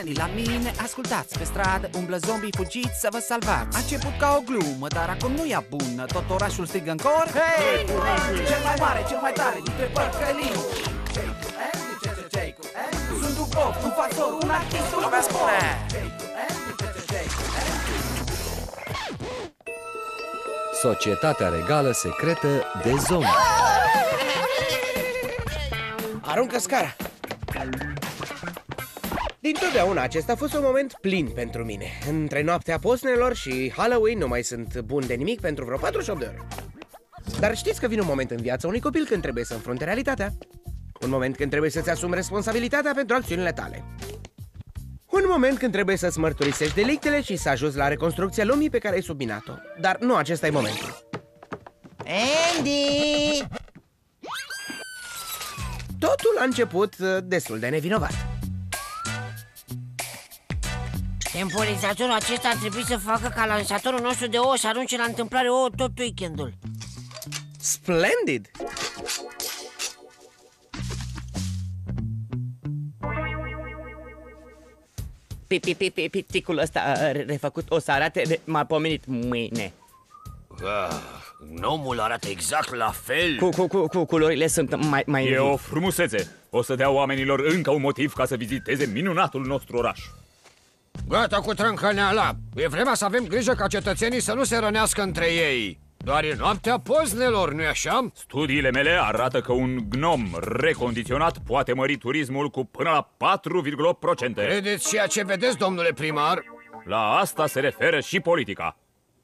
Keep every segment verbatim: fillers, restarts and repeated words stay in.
Veni la mine, ascultați, pe stradă umblă zombie, fugiți să vă salvați. A început ca o glumă, dar acum nu e bună. Tot orașul strigă în cor: hei! Cel mai mare, cel mai tare dintre părcălii. Sunt un pop, un factor, un artist, un spune. Societatea regală secretă de zombi. Aruncă scara. Dintotdeauna acesta a fost un moment plin pentru mine. Între noaptea posnelor și Halloween nu mai sunt bun de nimic pentru vreo patruzeci și opt de ore. Dar știți că vine un moment în viața unui copil când trebuie să înfrunte realitatea. Un moment când trebuie să-ți asumi responsabilitatea pentru acțiunile tale. Un moment când trebuie să-ți mărturisești delictele și să ajuți la reconstrucția lumii pe care ai subminat-o. Dar nu acesta e momentul. Andy! Totul a început destul de nevinovat. Temporizatorul acesta ar trebui să facă ca lansatorul nostru de ouă să arunce la întâmplare ouă tot weekendul. Splendid! Piticul ăsta refăcut o să arate de m-a pomenit mâine. Ah, gnomul arată exact la fel. Cu, cu, cu, cu culorile sunt mai, mai E o frumusețe. O să dea oamenilor încă un motiv ca să viziteze minunatul nostru oraș. Gata cu trâncăneala. E vremea să avem grijă ca cetățenii să nu se rănească între ei. Doar e noaptea poznelor, nu-i așa? Studiile mele arată că un gnom recondiționat poate mări turismul cu până la patru virgulă opt la sută. Credeți ceea ce vedeți, domnule primar? La asta se referă și politica.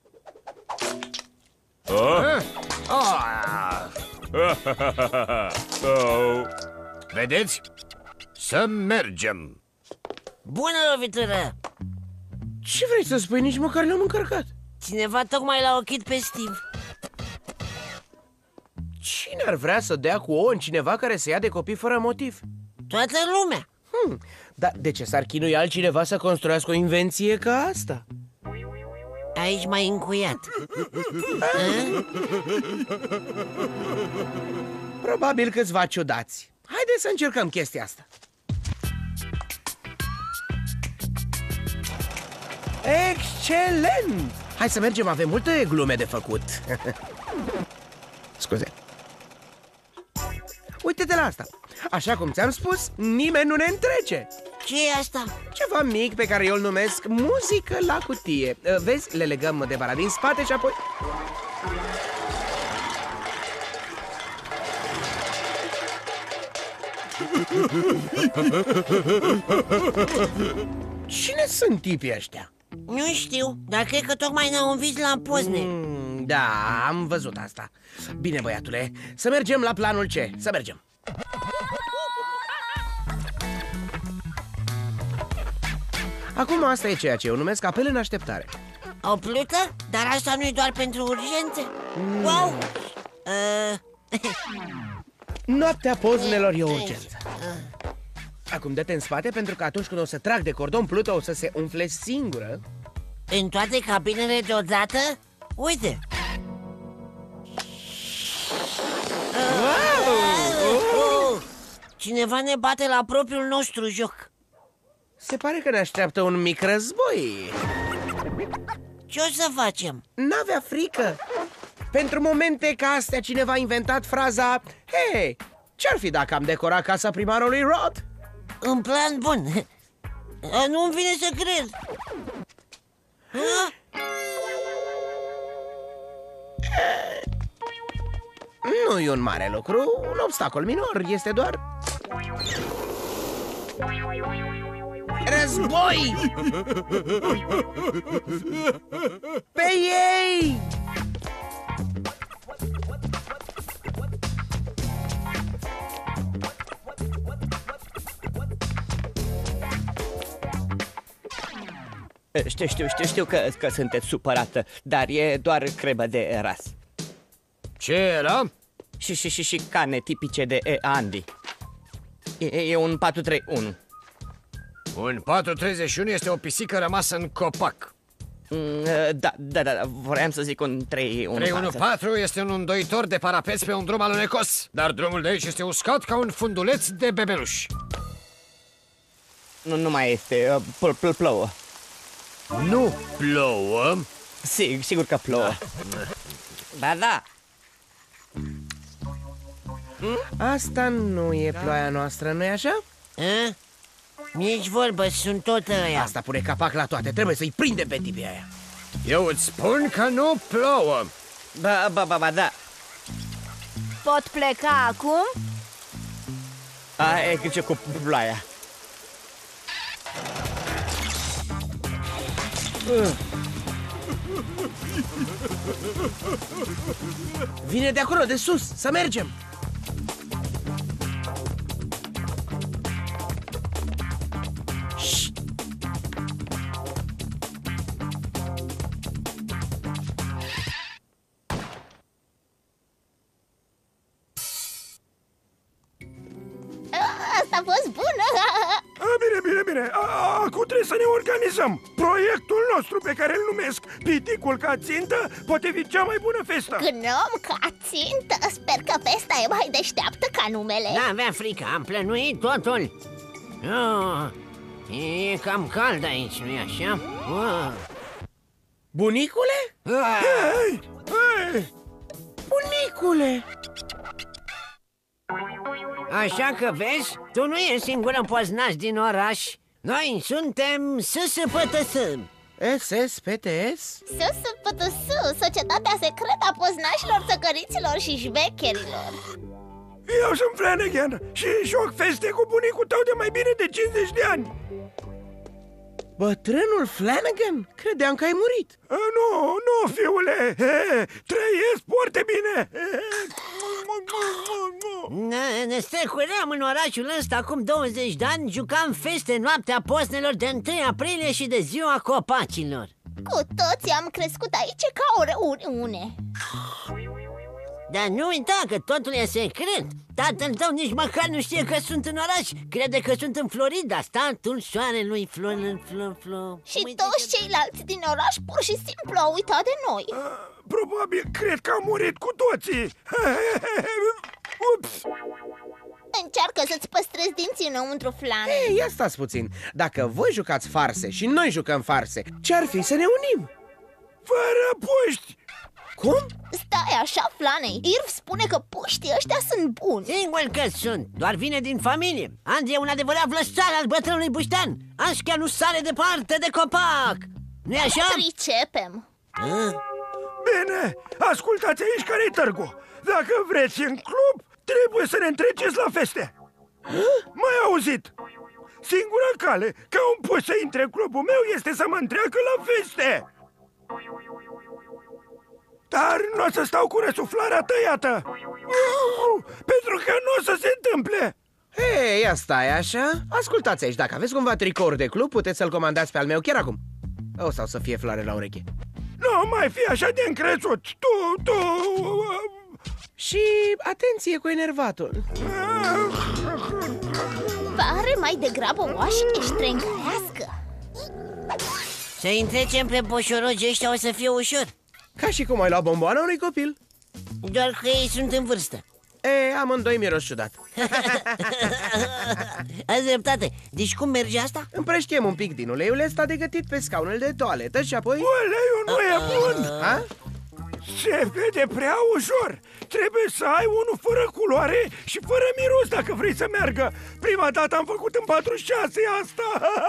Oh? Eh? Ah. Oh. Vedeți? Să mergem. Bună lovitură! Ce vrei să spui? Nici măcar n-am încărcat. Cineva tocmai l-a ochit pe Steve. Cine ar vrea să dea cu ouă în cineva care se ia de copii fără motiv? Toată lumea. Hmm, dar de ce s-ar chinui altcineva să construiască o invenție ca asta? Aici m-ai încuiat. Probabil câțiva ciudați. Haideți să încercăm chestia asta. Excelent! Hai să mergem, avem multe glume de făcut. Scuze. Uite-te la asta. Așa cum ți-am spus, nimeni nu ne întrece. Ce e asta? Ceva mic pe care eu îl numesc muzică la cutie. Vezi, le legăm de bara din spate și apoi... Cine sunt tipii ăștia? Nu știu, dar cred că tocmai ne-au învins la pozne. mm, Da, am văzut asta. Bine, băiatule, să mergem la planul C. Să mergem. Acum asta e ceea ce eu numesc apel în așteptare. O plută? Dar asta nu e doar pentru urgențe? mm. Wow! Uh... Noaptea poznelor e o urgență. Acum dă-te în spate, pentru că atunci când o să trag de cordon, pluta o să se umfle singură. În toate cabinele deodată? Uite! Wow! Oh! Cineva ne bate la propriul nostru joc. Se pare că ne așteaptă un mic război. Ce o să facem? N-avea frică. Pentru momente ca astea cineva a inventat fraza: hei, ce-ar fi dacă am decorat casa primarului Rod? Un plan bun. Nu-mi vine să cred. Nu e un mare lucru, un obstacol minor, este doar... război! Pe ei! Știu, știu, știu, știu că, că sunteți supărată, dar e doar cremă de ras. Ce era? Și, și, și, și cane tipice de e, Andy. E, e un patru trei unu. Un patru treizeci și unu este o pisică rămasă în copac. Mm, da, da, da, voiam să zic un trei unu trei unu patru este un îndoitor de parapeți pe un drum alunecos, dar drumul de aici este uscat ca un funduleț de bebeluș. Nu, nu mai este, uh, pl plouă. Nu plouă? Sigur, sigur că plouă. Ba da. Asta nu e ploaia noastră, nu-i așa? A? Nici vorbă, sunt tot ăia. Asta pune capac la toate, trebuie să-i prindem pe tipii aia. Eu îți spun că nu plouă. Ba, ba, ba, ba, da. Pot pleca acum? Ai grijă cu ploaia. Vine de acolo, de sus, să mergem. Asta a fost bună! A, bine, bine, bine. A, acum trebuie să ne organizăm. Proiectul nostru pe care îl numesc Piticul ca țintă poate fi cea mai bună festă. Gnom ca țintă? Sper că festa e mai deșteaptă ca numele. N-avea frică, am plănuit totul. Oh, e cam cald aici, nu-i așa? Oh. Bunicule? Ah. Hei, hei. Bunicule! Așa că vezi, tu nu ești singur împoznaș din oraș. Noi suntem S S P T S. S S P T S? S S P T S, Societatea Secretă a Poznașilor, Țăcăriților și Șvecherilor. Eu sunt Flanagan și joc feste cu bunicul tău de mai bine de cincizeci de ani. Bătrânul Flanagan? Credeam că ai murit. A, nu, nu, fiule, he, trăiesc foarte bine. Ne, ne strecuream în orașul ăsta acum douăzeci de ani. Jucam feste noaptea poznelor de întâi aprilie și de ziua copacilor. Cu toții am crescut aici ca o reuniune. Dar nu uita că totul e secret. Tatăl tău nici măcar nu știe că sunt în oraș. Crede că sunt în Florida, statul soarelui Flo, Flo, Flo. Și toți ceilalți din oraș pur și simplu au uitat de noi. Probabil cred că am murit cu toții. Ups. Încearcă să-ți păstrezi dinții înăuntru, Flan. Ei, ia stați puțin. Dacă voi jucați farse și noi jucăm farse, ce-ar fi să ne unim? Fără puști. Cum? Stai așa, Flanei. Irv spune că puștii ăștia sunt buni. Singur că sunt, doar vine din familie. Andy e un adevărat vlăsțar al bătrânului Buștean. Așchea nu sare departe de copac. Nu-i așa? Pricepem. Ah? Bine, ascultați aici care-i târgul. Dacă vreți în club, trebuie să ne întreceți la feste. Mai auzit? Singura cale ca un puș să intre în clubul meu este să mă întreacă la feste. Dar nu o să stau cu răsuflarea tăiată, uh, pentru că nu o să se întâmple. Hei, ia stai așa. Ascultați aici, dacă aveți cumva tricouri de club, puteți să-l comandați pe al meu chiar acum. O, sau să fie floare la ureche. Nu mai fi așa de încrețut. Tu, tu... Și atenție cu enervatul. Pare mai degrabă oașe ștrencarească. Să-i întrecem pe boșorogi ăștia o să fie ușor. Ca și cum ai luat bomboana unui copil. Doar că ei sunt în vârstă. E, amândoi miros ciudat. Azi dreptate. Deci cum merge asta? Împrăștiem un pic din uleiul ăsta de gătit pe scaunul de toaletă și apoi... Uleiul nu e bun. Ha? Se vede prea ușor. Trebuie să ai unul fără culoare și fără miros dacă vrei să meargă. Prima dată am făcut în patruzeci și șase asta.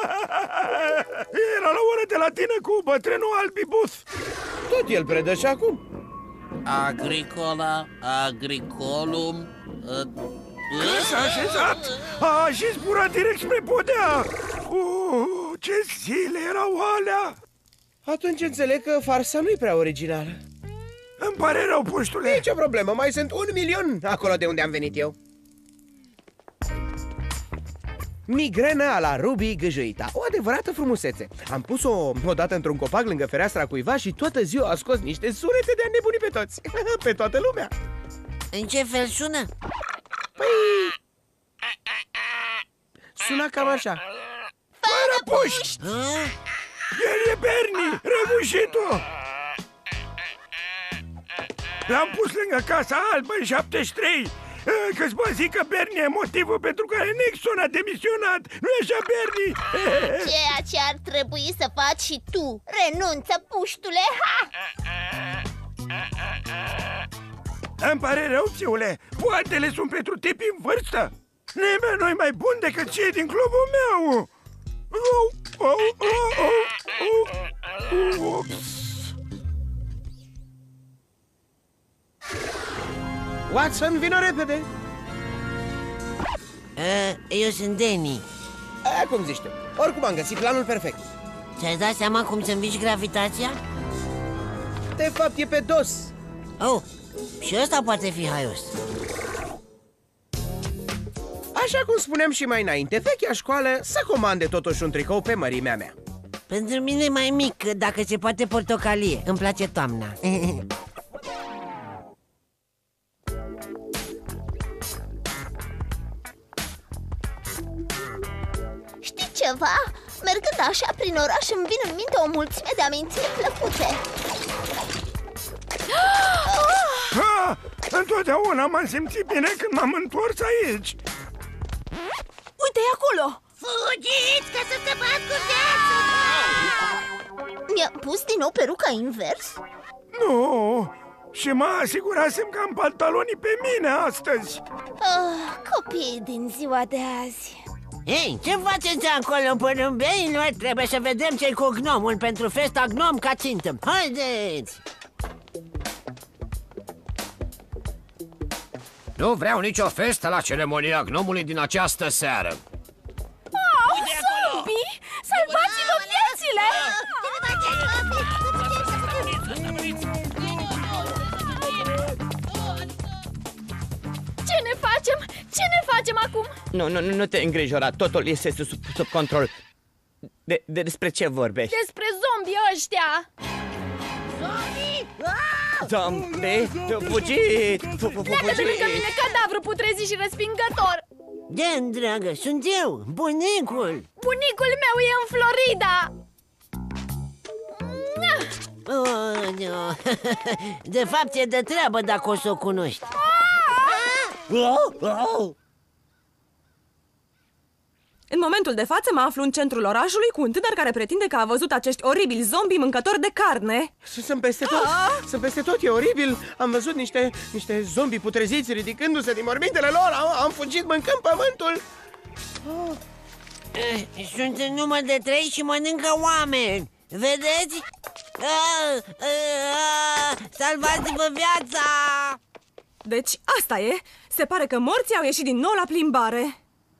Era la oră de latină cu bătrânul Albibus. Tot el predă și acum. Agricola, agricolum... Când s-a așezat, a și zburat direct spre podea. Uh, ce zile erau alea. Atunci înțeleg că farsa nu-i prea originală. Îmi pare rău, puștule. Nici o problemă, mai sunt un milion acolo de unde am venit eu. Migrena la Ruby gâjăita, o adevărată frumusețe. Am pus-o odată într-un copac lângă fereastra cuiva și toată ziua a scos niște sunete de a nebuni pe toți. Pe toată lumea. În ce fel sună? Păi... Suna cam așa. Fără puști! El e Bernie, răgușitul! L-am pus lângă Casa Albă în șaptezeci și trei. Câțiva zic că Bernie e motivul pentru care Nixon a demisionat. Nu-i așa, Bernie? Ceea ce ar trebui să faci și tu. Renunță, puștule! Ha! Îmi pare rău, fiule. Poatele sunt pentru tipi în vârstă. Nimeni nu-i mai bun decât cei din clubul meu. Oh, oh, oh, oh, oh. Watson, vină repede! Uh, eu sunt Danny. A, cum zici tu? Oricum am găsit planul perfect. Ți-ai dat seama cum să învingi gravitația? De fapt, e pe dos. Oh, și ăsta poate fi haios. Așa cum spuneam și mai înainte, vechea școală să comande totuși un tricou pe mărimea mea. Pentru mine mai mic, dacă se poate portocalie. Îmi place toamna. Știi ceva? Mergând așa prin oraș îmi vin în minte o mulțime de amintiri plăcute. Ha! Întotdeauna m-am simțit bine când m-am întors aici. Uite-i acolo! Fugiți, că să te bat cu viața! Mi-a pus din nou peruca invers? Nu, și mă asigurasem că am pantalonii pe mine astăzi. Oh, copiii din ziua de azi. Ei, ce faceți acolo, porumbeilor? Trebuie să vedem ce-i cu gnomul pentru festa gnom ca țintă. Haideți! Nu vreau nicio festă la ceremonia gnomului din această seară. Oh, zombie! Salvați-vă viețile! Ce ne facem? Ce ne facem acum? Nu, nu, nu te îngrijora, totul este sub, sub control. De, de, despre ce vorbești? Despre zombii ăștia! Zombie? Fugiți! Pleacă de lângă mine, cadavru putrezit și respingător! Dan, dragă, sunt eu, bunicul! Bunicul meu e în Florida! Oh, no. De fapt e de treabă dacă o să o cunoști. În momentul de față mă aflu în centrul orașului cu un tânăr care pretinde că a văzut acești oribili zombi mâncători de carne. Sunt peste tot, sunt peste tot, e oribil. Am văzut niște, niște zombi putreziți ridicându-se din mormintele lor. Am, am fugit mâncând pământul. Oh. Sunt în număr de trei și mănâncă oameni. Vedeți? Ah, ah, salvați-vă viața! Deci asta e. Se pare că morții au ieșit din nou la plimbare.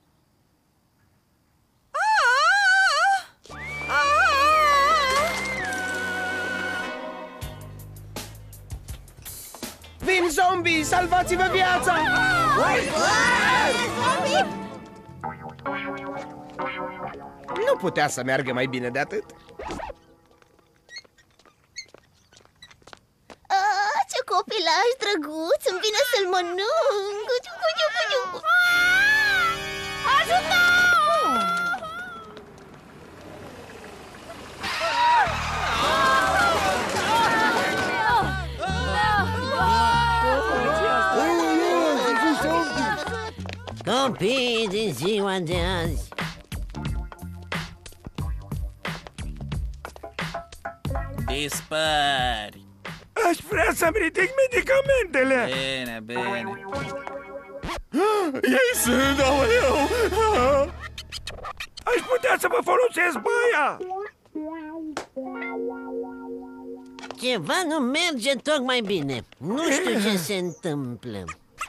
Vin zombie, salvați-vă viața! Nu putea să meargă mai bine de atât. Ah, ce copilaj drăguț, îmi vine să-l mănânc. Ajută! Copii din ziua de azi. Dispari. Aș vrea să-mi ridic medicamentele. Bine, bine. Ei sunt, aoleu! Aș putea să vă folosesc baia. Ceva nu merge tocmai bine. Nu știu ce se întâmplă.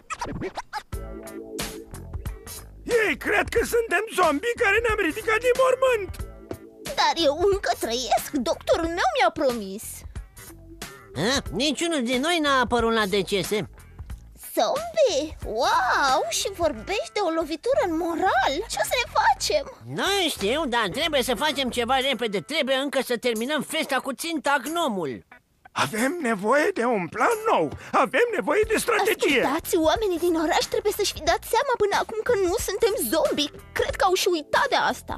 Ei cred că suntem zombii care ne-am ridicat din mormânt. Dar eu încă trăiesc, doctorul meu mi-a promis. A? Niciunul din noi n-a apărut la decese. Zombie? Wow! Și vorbești de o lovitură în moral? Ce o să ne facem? Nu știu, dar trebuie să facem ceva repede. Trebuie încă să terminăm festa cu ținta gnomul. Avem nevoie de un plan nou. Avem nevoie de strategie. Ascultați, oamenii din oraș trebuie să-și fi dat seama până acum că nu suntem zombi. Cred că au și uitat de asta.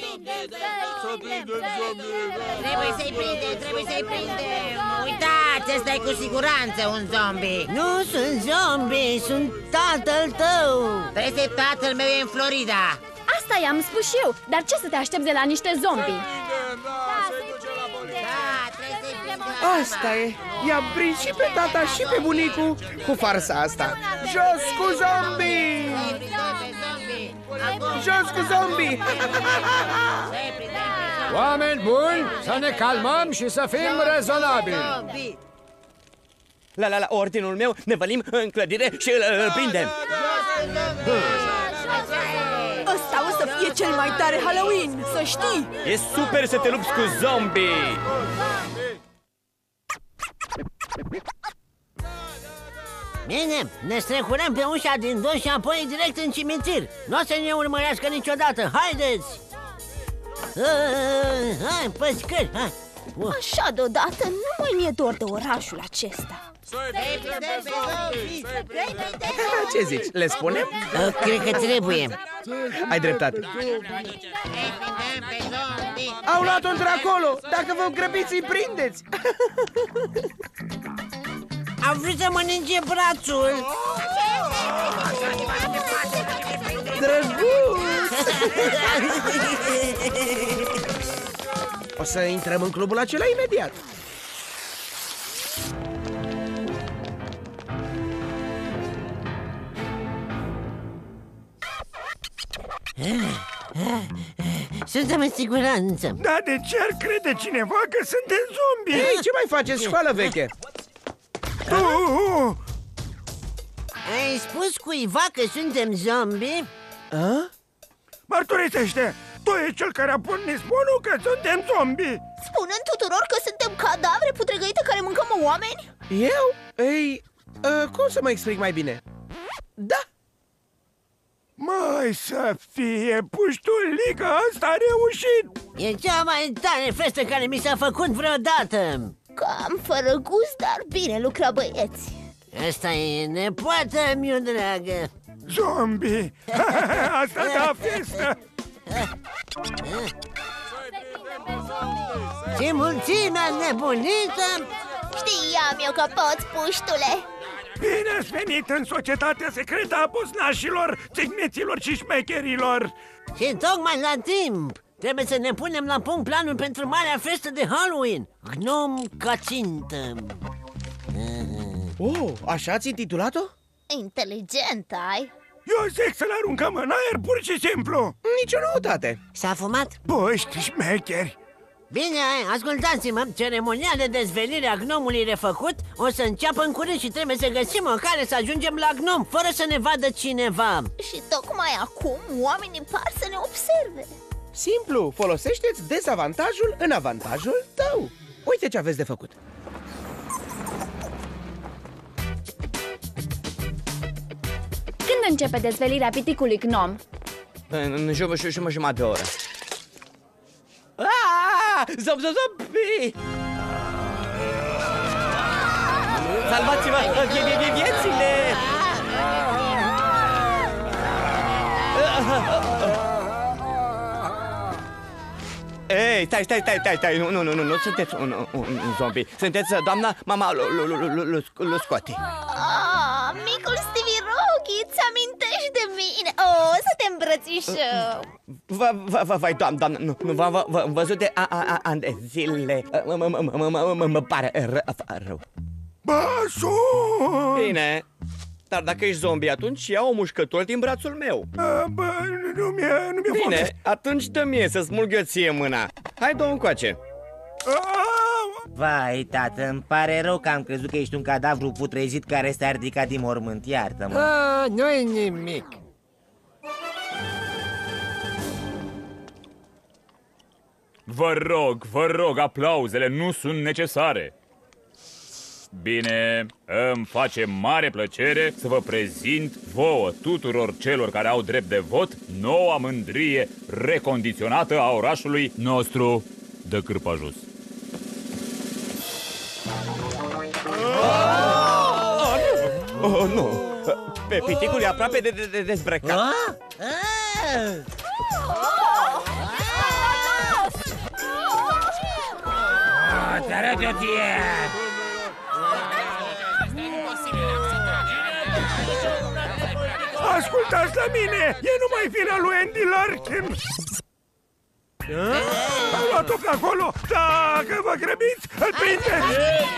Trebuie să-i prindem, trebuie să-i prindem. Uitați, Acesta e cu siguranță un zombie. Nu sunt zombie, sunt tatăl tău. Trebuie tatăl meu e în Florida. Asta i-am spus și eu, dar ce să te aștepți de la niște zombie? Asta e, i-am prins și pe tata și pe bunicul cu farsa asta. Jos cu zombie! Jos cu zombie! Oameni buni, să ne calmăm și să fim rezonabili. La, la, la ordinul meu, ne vălim în clădire și îl, îl prindem. Ăsta o să fie cel mai tare Halloween, să știi! E super să te lupți cu zombie! Bine, ne strecurăm pe ușa din dos și apoi direct în cimitir. Nu o să ne urmărească niciodată, haideți! Hai, pe scări, hai! Așa deodată, nu mai mi-e dor de orașul acesta. Ce zici, le spunem? Cred că trebuie. Ai dreptate. Au luat-o într-acolo. Dacă vă grăbiți, îi prindeți. Am vrut să mănânce brațul. Drăguț! O să intrăm în clubul acela imediat. Suntem în siguranță. Da, de ce ar crede cineva că suntem zombi? Ei, ce mai faceți, școală veche? Uh, uh. Ai spus cuiva că suntem zombi? A? Mărturisește! Tu ești cel care a pornit zvonul că suntem zombi! Spunând tuturor că suntem cadavre putregăite care mâncăm oameni? Eu? Ei, uh, cum să mă explic mai bine? Da! Mai să fie, puștulica asta a reușit! E cea mai tare festă care mi s-a făcut vreodată! Cam fără gust, dar bine lucra, băieți. Asta e nepoată miu dragă. Zombie! Asta da festă! Ce mulțimea nebunită! Știam eu că poți, puștule. Bine ați venit în societatea secretă a bosnașilor, țigniților și șmecherilor! Și tocmai la timp! Trebuie să ne punem la punct planul pentru marea festă de Halloween, Gnom ca țintă. Oh, așa ați intitulat-o? Inteligent ai. Eu zic să-l aruncăm în aer pur și simplu. Nici o noutate. S-a fumat? Puști șmecheri. Bine, ascultați-mă, ceremonia de dezvelire a gnomului refăcut o să înceapă în curând și trebuie să găsim o cale să ajungem la gnom, fără să ne vadă cineva. Și tocmai acum oamenii par să ne observe. Simplu, folosește-ți dezavantajul în avantajul tău. Uite ce aveți de făcut. Când începe dezvelirea piticului gnom? În jumătate de oră. Aaaa! Zom, zom, zombi! Salvați-vă viețile! Ei, stai, stai, stai, stai, stai, nu, nu, nu, nu, nu sunteți un, un, un zombie. Sunteți doamna mama lui Scotty. Ah, micul Stevie Rocky, îți amintești de mine? Oh, să te îmbrățișăm. Vai, doamnă, doamnă, nu, nu v-am văzut de ani de zile. Mă pare rău. Basu! Bine, dar dacă ești zombie, atunci ia o mușcătură din brațul meu. Bă, nu mi-e, nu mi-e Bine, foame. atunci dă mie să smulg eu ție mâna. Hai, dă-o încoace. Vai, tată, îmi pare rău că am crezut că ești un cadavru putrezit care s-a ridicat din mormânt, iartă-mă. Ah, nu-i nimic. Vă rog, vă rog, aplauzele nu sunt necesare. Bine, îmi face mare plăcere să vă prezint vouă tuturor celor care au drept de vot noua mândrie recondiționată a orașului nostru de Cârpajos. Oh, oh, nu! Pe piticul e aproape de, de, de dezbrăcat. Ah? Te arătă ție! Ascultați la mine! E numai vina lui Andy Larkin! Am luat-o pe acolo! Dacă vă grăbiți, îl prindeți!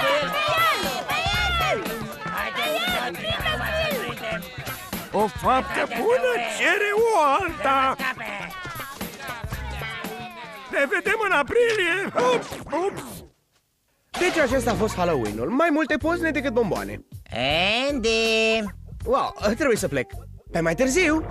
O faptă bună cere o alta! Ne vedem în aprilie! Ups, ups. Deci acesta a fost Halloween-ul. Mai multe pozne decât bomboane. Andy! Wow, trebuie să plec. Pe mai târziu!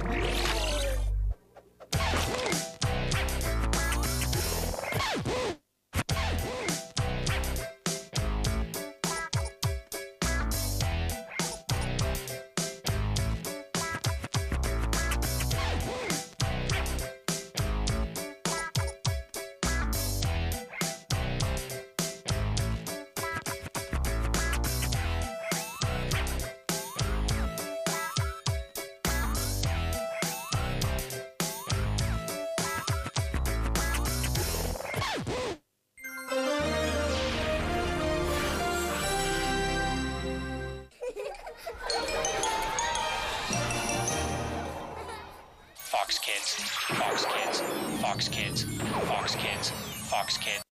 Fox Kids, Fox Kids, Fox Kids, Fox Kids, Fox Kids.